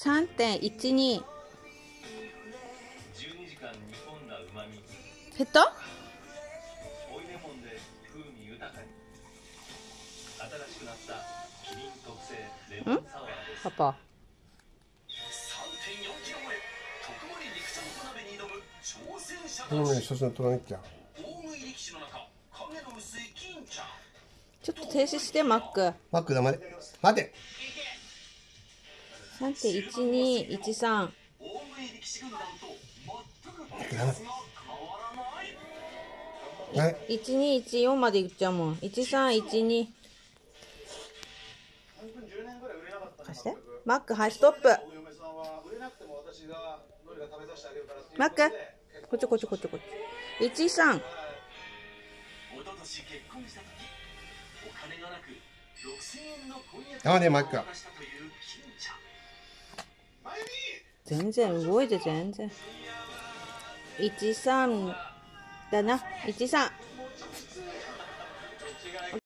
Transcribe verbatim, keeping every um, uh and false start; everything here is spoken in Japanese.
さんてんいちに。減った？ん？パパ。 このね、写真撮らなきゃ。 ちょっと停止して、マック。 マック黙れ。待て。 さんてんいちにいちさん。いちにいちよんまでいっちゃうもん。いちさんいちに。貸して。マック、はい、ストップ。マック、こっちこっちこっちこっち。いちさん。 あ、ね、マック。 全然動いて全然。いちさんだな。いちさん。